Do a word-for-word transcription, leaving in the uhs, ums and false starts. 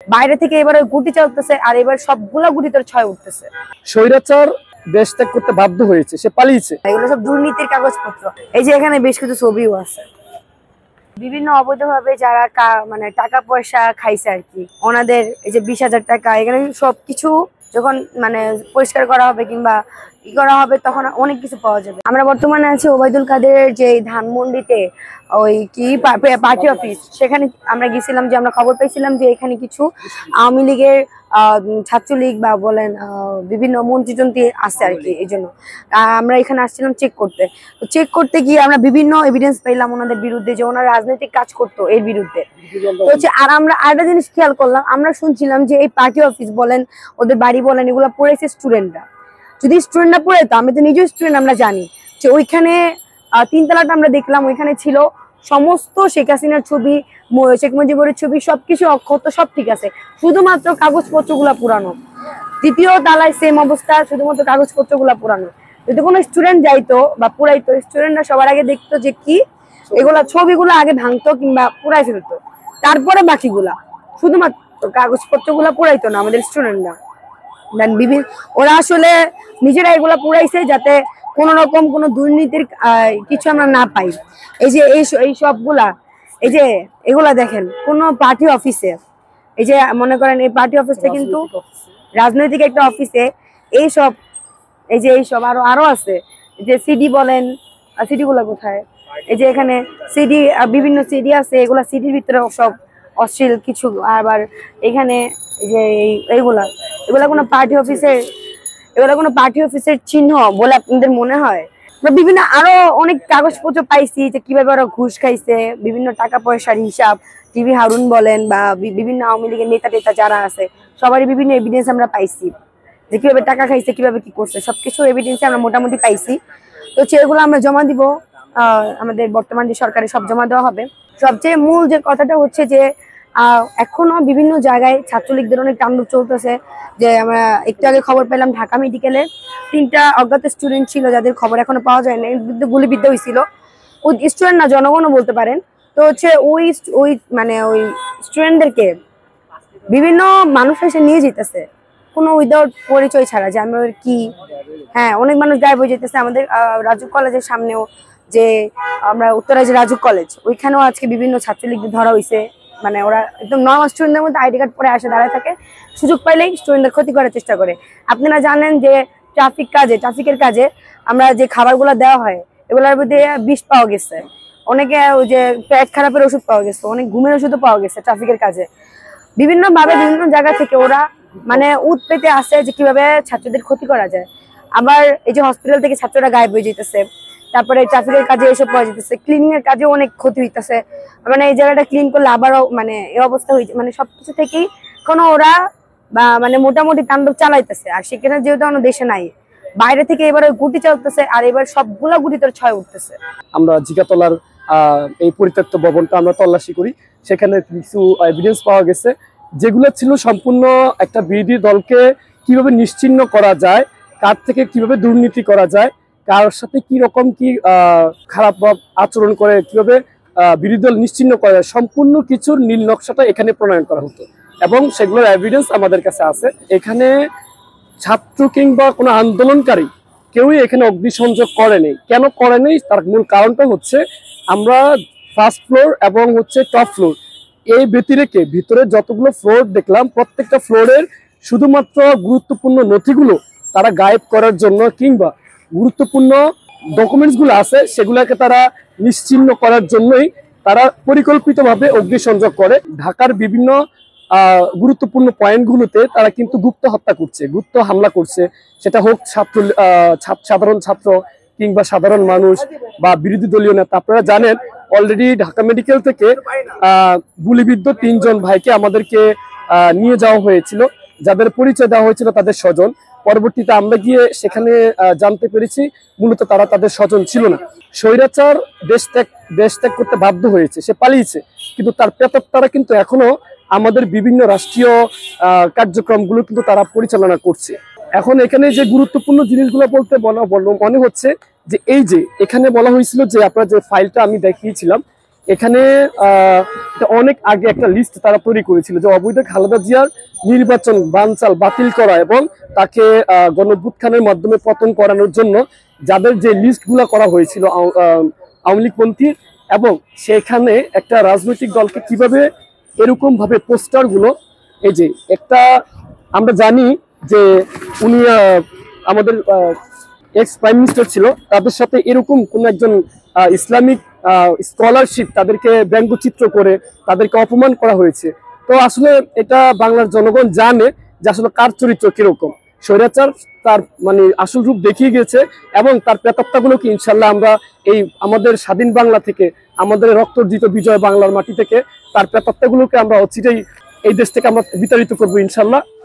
বাইরে থেকে এবার ওই গুটি চলতেছে, আর এবার সবগুলা গুটি তোর ছয় উঠতেছে। স্বৈরাচার দেশ ত্যাগ করতে বাধ্য হয়েছে, সে পালিয়েছে। এগুলো সব দুর্নীতির কাগজপত্র। এই যে এখানে বেশ কিছু ছবিও আছে, বিভিন্ন অবৈধভাবে যারা মানে টাকা পয়সা খাইছে আর কি, ওনাদের এই যে বিশ হাজার টাকা, এখানে সবকিছু যখন মানে পরিষ্কার করা হবে কিংবা ই করা হবে তখন অনেক কিছু পাওয়া যাবে। আমরা বর্তমানে আছি ওবায়দুল কাদেরের যে ধানমন্ডিতে ওই কি পার্টি অফিস, সেখানে আমরা গেছিলাম। যে আমরা খবর পেয়েছিলাম যে এখানে কিছু আওয়ামী লীগের ছাত্রলীগ বা বলেন বিভিন্ন মন্ত্রীযন্ত্রী আছে আর কি, এই জন্য আমরা এখানে আসছিলাম চেক করতে। তো চেক করতে গিয়ে আমরা বিভিন্ন এভিডেন্স পেলাম ওনাদের বিরুদ্ধে, যে ওনারা রাজনৈতিক কাজ করতো এর বিরুদ্ধে। তো হচ্ছে আর আমরা আরেকটা জিনিস খেয়াল করলাম, আমরা শুনছিলাম যে এই পার্টি অফিস বলেন ওদের বাড়ি বলেন এগুলো পড়েছে স্টুডেন্টরা। যদি স্টুডেন্টরা পড়ে, তো আমি তো নিজেও স্টুডেন্ট, আমরা জানি যে ওইখানে তিনতলাটা আমরা দেখলাম, ওইখানে ছিল সমস্ত শেখ হাসিনার ছবি, শেখ মুজিবুরের ছবি, সবকিছু অক্ষত, সব ঠিক আছে, শুধুমাত্র কাগজপত্র গুলা পুরানো। দ্বিতীয় তালায় সেম অবস্থা, শুধুমাত্র কাগজপত্র গুলা পুরানো। যদি কোনো স্টুডেন্ট যাইতো বা পুরাইতো, স্টুডেন্টরা সবার আগে দেখতো যে কি এগুলা ছবিগুলো আগে ভাঙতো কিংবা পুরাই ফেলতো, তারপরে বাকিগুলা, শুধুমাত্র কাগজপত্র গুলা পুরাইতো না আমাদের স্টুডেন্টরা। দেন বিভিন্ন ওরা আসলে নিজেরা এগুলা পুরাইছে যাতে কোন রকম কোনো দুর্নীতির কিছু আমরা না পাই। এই যে এই এই সবগুলা, এই যে এগুলা দেখেন কোন পার্টি অফিসে, এই যে মনে করেন এই পার্টি অফিসটা কিন্তু রাজনৈতিক একটা অফিসে এই সব, এই যে এই সব আরো আরো আছে, যে সিডি বলেন, সিডি গুলা কোথায়, এই যে এখানে সিডি, বিভিন্ন সিডি আছে, এগুলা সিডির ভিতরে সব অশ্লীল কিছু। আবার এখানে যে এইগুলা এগুলা কোনো পার্টি অফিসের, এগুলা কোনো পার্টি অফিসের চিহ্ন বলে আপনাদের মনে হয়? বিভিন্ন আরো অনেক কাগজপত্র পাইছি যে কিভাবে ওরা ঘুষ খাইছে, বিভিন্ন টাকা পয়সার হিসাব, টিভি হারুন বলেন বা বিভিন্ন আওয়ামী লীগের নেতা টেতা যারা আছে সবারই বিভিন্ন এভিডেন্স আমরা পাইছি, যে কিভাবে টাকা খাইছে, কিভাবে কি করছে, সবকিছু এভিডেন্স আমরা মোটামুটি পাইছি। তো সেগুলো আমরা জমা দিব, আহ আমাদের বর্তমান যে সরকারে সব জমা দেওয়া হবে। সবচেয়ে মূল যে কথাটা হচ্ছে যে আহ এখনো বিভিন্ন জায়গায় ছাত্রলীগদের অনেক তাণ্ডব চলতেছে। যে আমরা একটু আগে খবর পেলাম ঢাকা মেডিকেলে তিনটা অজ্ঞাত স্টুডেন্ট ছিল যাদের খবর এখনো পাওয়া যায় না, গুলিবিদ্ধ হয়েছিল। ওই স্টুডেন্ট না, জনগণও বলতে পারেন। তো হচ্ছে ওই ওই মানে ওই স্টুডেন্টদেরকে বিভিন্ন মানুষ এসে নিয়ে যেতেছে কোনো উইদাউট পরিচয় ছাড়া, যে আমরা কি, হ্যাঁ অনেক মানুষ গায়েব হয়ে যেতেছে। আমাদের রাজুক কলেজের সামনেও, যে আমরা উত্তরা যে রাজুক কলেজ, ওইখানেও আজকে বিভিন্ন ছাত্রলীগদের ধরা হয়েছে। মানে ওরা একদম নর্মাল স্টুডেন্টদের মধ্যে আইডি কার্ড পরে আসে দাঁড়ায় থাকে, সুযোগ পাইলেই স্টুডেন্টদের ক্ষতি করার চেষ্টা করে। আপনারা জানেন যে ট্রাফিক কাজে ট্রাফিকের কাজে আমরা যে খাবারগুলো দেওয়া হয় এগুলোর মধ্যে বিষ পাওয়া গেছে, অনেকে ওই যে পেট খারাপের ওষুধ পাওয়া গেছে, অনেক ঘুমের ওষুধও পাওয়া গেছে ট্রাফিকের কাজে। বিভিন্ন ভাবে বিভিন্ন জায়গা থেকে ওরা মানে উৎ পেতে আসে যে কিভাবে ছাত্রদের ক্ষতি করা যায়। আবার এই যে হসপিটাল থেকে ছাত্ররা গায়েব হয়ে যেতেছে, তারপরে ট্রাফিকের কাজে এসব পাওয়া যেতেছে, ক্লিনিং এর কাজেও অনেক ক্ষতি হইতেছে। মানে এই জায়গাটা ক্লিন করলে আবারও মানে এই অবস্থা হয়েছে, মানে সবকিছু থেকেই কোনো ওরা বা মানে মোটামুটি তাণ্ডব চালাইতেছে। আর সেখানে যেহেতু আমরা দেশে নাই, বাইরে থেকে এবার ওই গুটি চলতেছে, আর এবার সবগুলা গুটি তোর ছয় উঠতেছে। আমরা জিগাতলার আহ এই পরিত্যক্ত ভবনটা আমরা তল্লাশি করি, সেখানে কিছু এভিডেন্স পাওয়া গেছে যেগুলো ছিল সম্পূর্ণ একটা বিরোধী দলকে কিভাবে নিশ্চিহ্ন করা যায়, কার থেকে কিভাবে দুর্নীতি করা যায়, কার সাথে কি রকম কি আহ খারাপ আচরণ করে কিভাবে আহ বিরোধী দল নিশ্চিহ্ন করা যায়, সম্পূর্ণ কিছুর নীল নকশাটা এখানে প্রণয়ন করা হতো এবং সেগুলোর এভিডেন্স আমাদের কাছে আছে। এখানে ছাত্র কিংবা কোনো আন্দোলনকারী কেউই এখানে অগ্নিসংযোগ করেনি। কেন করেনি তার মূল কারণটা হচ্ছে আমরা ফার্স্ট ফ্লোর এবং হচ্ছে টপ ফ্লোর এই ব্যতিরেকে ভিতরে যতগুলো ফ্লোর দেখলাম, প্রত্যেকটা ফ্লোরের শুধুমাত্র গুরুত্বপূর্ণ নথিগুলো তারা গায়েব করার জন্য কিংবা গুরুত্বপূর্ণ ডকুমেন্টসগুলো আছে সেগুলোকে তারা নিশ্চিহ্ন করার জন্যই তারা পরিকল্পিতভাবে অগ্নিসংযোগ করে। ঢাকার বিভিন্ন আহ গুরুত্বপূর্ণ পয়েন্টগুলোতে তারা কিন্তু গুপ্ত হত্যা করছে, গুপ্ত হামলা করছে, সেটা হোক ছাত্র আহ সাধারণ ছাত্র কিংবা সাধারণ মানুষ বা বিরোধী দলীয় নেতা। আপনারা জানেন অলরেডি ঢাকা মেডিকেল থেকে আহ গুলিবিদ্ধ তিনজন ভাইকে আমাদেরকে আহ নিয়ে যাওয়া হয়েছিল, যাদের পরিচয় দেওয়া হয়েছিল তাদের স্বজন। পরবর্তীতে আমরা গিয়ে সেখানে জানতে পেরেছি মূলত তারা তাদের স্বজন ছিল না। স্বৈরাচার দেশ ত্যাগ দেশ ত্যাগ করতে বাধ্য হয়েছে, সে পালিয়েছে, কিন্তু তার প্রেতাত্মারা কিন্তু এখনো আমাদের বিভিন্ন রাষ্ট্রীয় আহ কার্যক্রমগুলো কিন্তু তারা পরিচালনা করছে। এখন এখানে যে গুরুত্বপূর্ণ জিনিসগুলো বলতে মনে হচ্ছে যে এই যে এখানে বলা হয়েছিল যে আপনার যে ফাইলটা আমি দেখিয়েছিলাম, এখানে আহ, অনেক আগে একটা লিস্ট তারা তৈরি করেছিল যে অবৈধ খালেদা জিয়ার নির্বাচন বানচাল বাতিল করা এবং তাকে আহ, গণঅভ্যুত্থানের মাধ্যমে পতন করানোর জন্য যাদের যে লিস্টগুলো করা হয়েছিল আও- আহ, আওয়ামী লীগপন্থী, এবং সেখানে একটা রাজনৈতিক দলকে কিভাবে এরকম ভাবে পোস্টার গুলো, এই যে একটা আমরা জানি যে উনি আহ, আমাদের এক্স প্রাইম মিনিস্টার ছিল, তাদের সাথে এরকম কোন একজন আহ, ইসলামিক স্কলারশিপ তাদেরকে ব্যঙ্গচিত্র করে তাদেরকে অপমান করা হয়েছে। তো আসলে এটা বাংলার জনগণ জানে যে আসলে কার চরিত্র কিরকম। স্বৈরাচার তার মানে আসল রূপ দেখিয়ে গেছে এবং তার প্রেতাত্মাগুলোকে ইনশাল্লাহ আমরা এই আমাদের স্বাধীন বাংলা থেকে, আমাদের রক্তর্জিত বিজয় বাংলার মাটি থেকে তার প্রেতাত্মাগুলোকে আমরা অচিরেই এই দেশ থেকে আমরা বিতাড়িত করবো ইনশাল্লাহ।